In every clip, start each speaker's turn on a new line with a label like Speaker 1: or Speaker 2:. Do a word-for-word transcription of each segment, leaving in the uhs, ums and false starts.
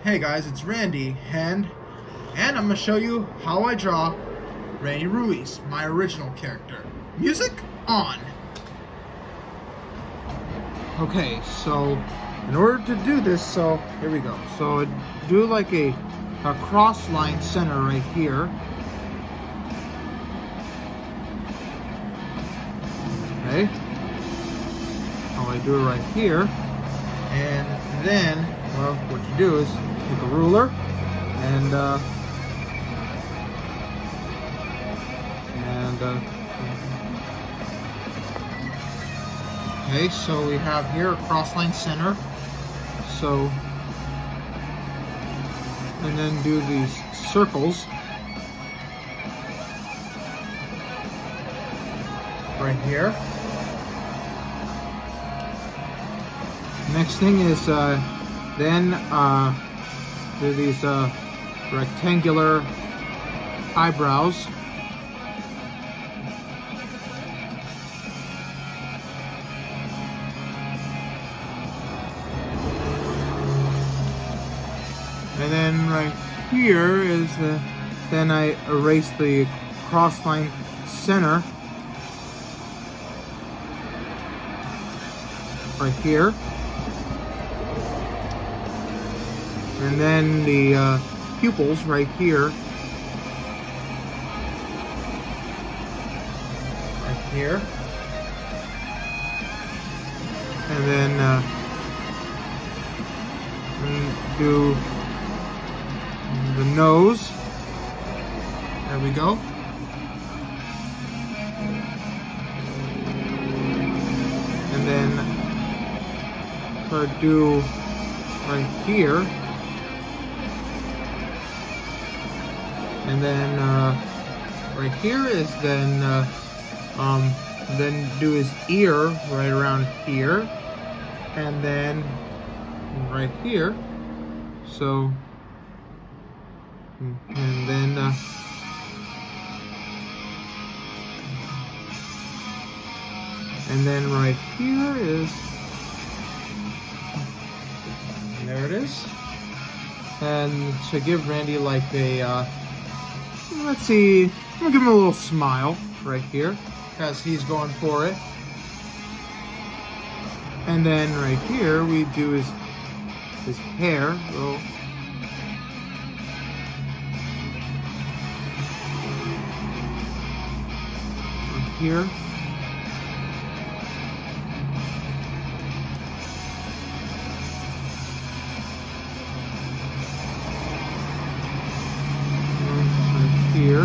Speaker 1: Hey guys, it's Randy, and and I'm gonna show you how I draw Randy Ruiz, my original character. Music on. Okay, so in order to do this, so here we go. So do like a a cross line center right here. Okay. How I do it right here, and then well, what you do is take a ruler and uh, and uh, okay, so we have here a cross line center. So and then do these circles right here. Next thing is uh, then uh, do these uh, rectangular eyebrows. And then right here is uh, then I erase the cross line center right here. And then the uh, pupils right here, right here, and then uh, and do the nose. There we go. And then try to do right here. And then uh, right here is then uh, um, then do his ear right around here, and then right here. So and then uh, and then right here is and there it is. And to give Randy like a uh, let's see, I'm gonna give him a little smile right here as he's going for it. And then right here we do his his hair. Well, right here. Here.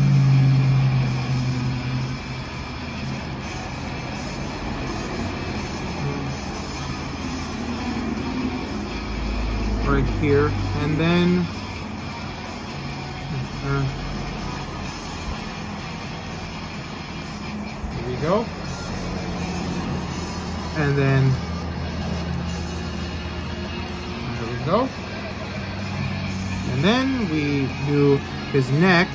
Speaker 1: Right here, and then uh, here we go, and then there we go, and then we do his neck.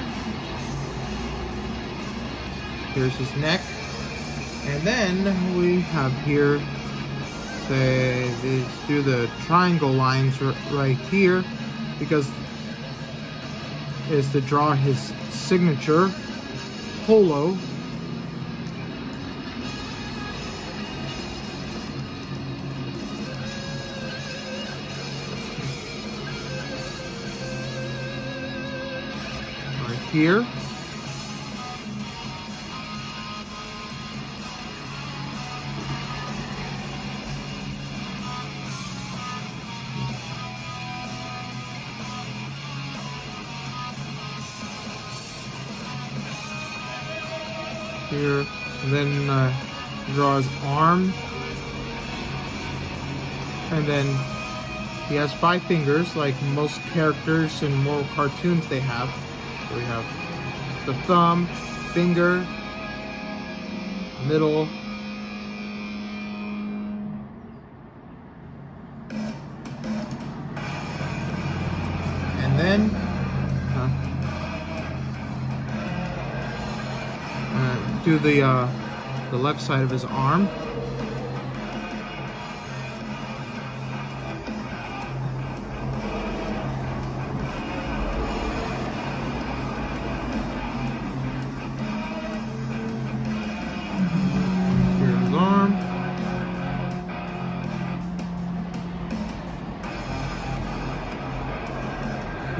Speaker 1: Here's his neck, and then we have here, say, they do the triangle lines right here, because is to draw his signature polo. Right here. Here, and then uh, draw his arm, and then he has five fingers like most characters in more cartoons they have. So we have the thumb, finger, middle, and then uh, uh, do the uh, the left side of his arm.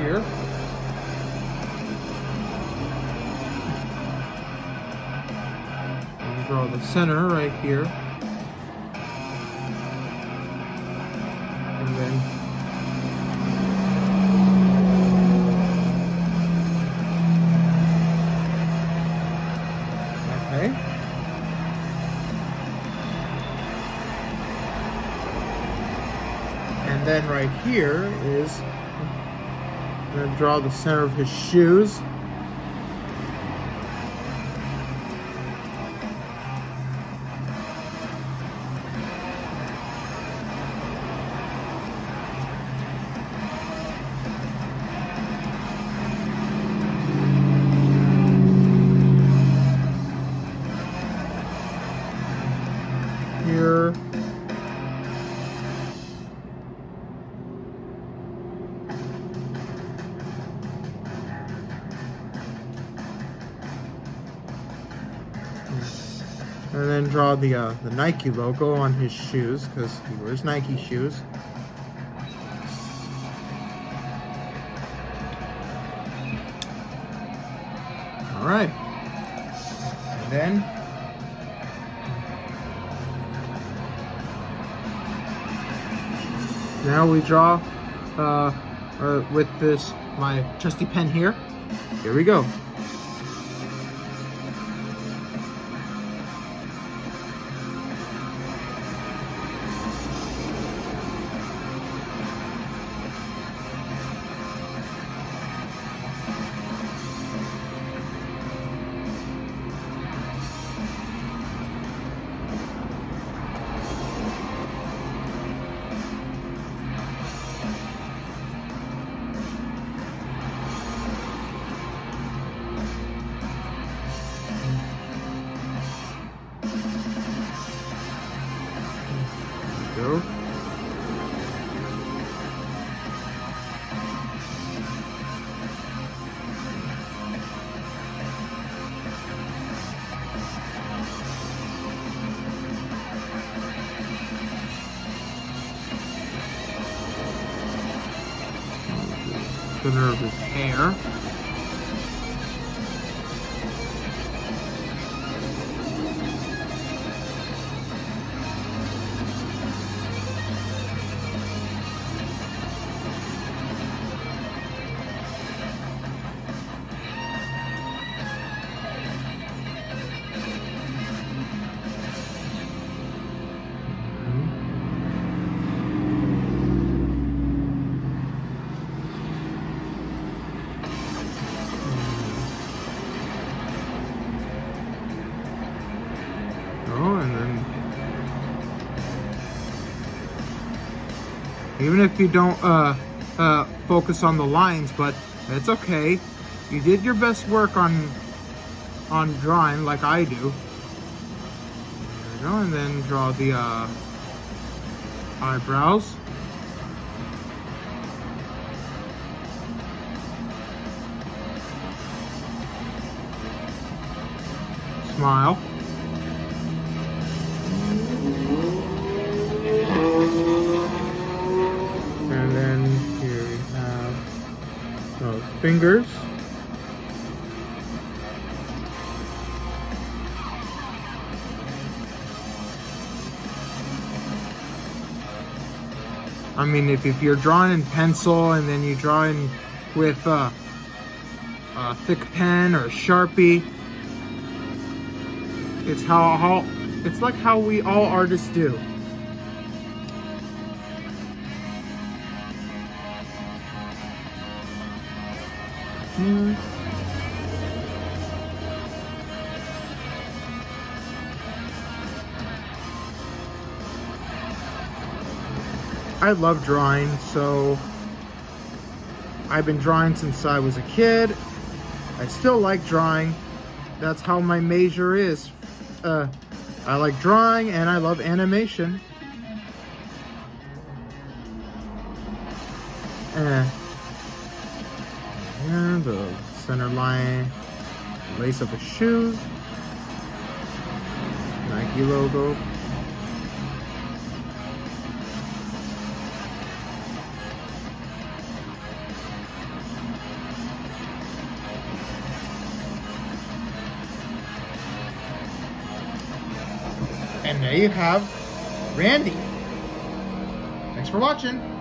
Speaker 1: here. And draw the center right here. And then okay. And then right here is, I'm going to draw the center of his shoes. Here. And then draw the uh, the Nike logo on his shoes, because he wears Nike shoes. All right. And then now we draw uh, uh, with this my trusty pen here. Here we go. Go. Center of his hair. Oh, and then even if you don't uh, uh, focus on the lines, but it's okay. You did your best work on on drawing, like I do. There we go, and then draw the uh, eyebrows. Smile. And then here we have those fingers. I mean, if, if you're drawing in pencil and then you draw in with uh, a thick pen or a Sharpie, it's how, how it's like how we all artists do. Hmm. I love drawing, so I've been drawing since I was a kid. I still like drawing. That's how my major is. Uh, I like drawing and I love animation. Uh, and the center line, lace up the shoes, Nike logo. And there you have Randy. Thanks for watching.